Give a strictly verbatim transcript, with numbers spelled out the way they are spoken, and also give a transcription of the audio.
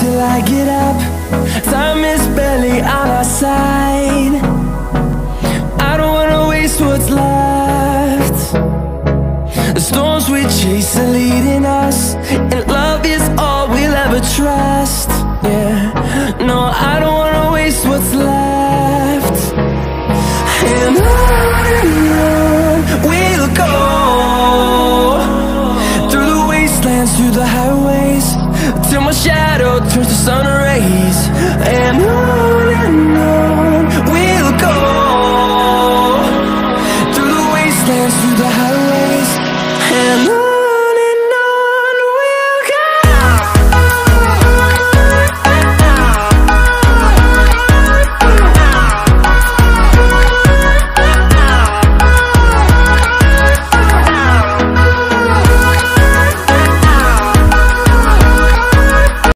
till I get up. Time is barely on our side. I don't wanna waste what's left. The storms we chase are leading us, and love is all we'll ever trust. Yeah, no, I don't wanna waste what's left. And on and on we'll go, through the wastelands, through the highways, till my shadow turns to sun rays. And on and on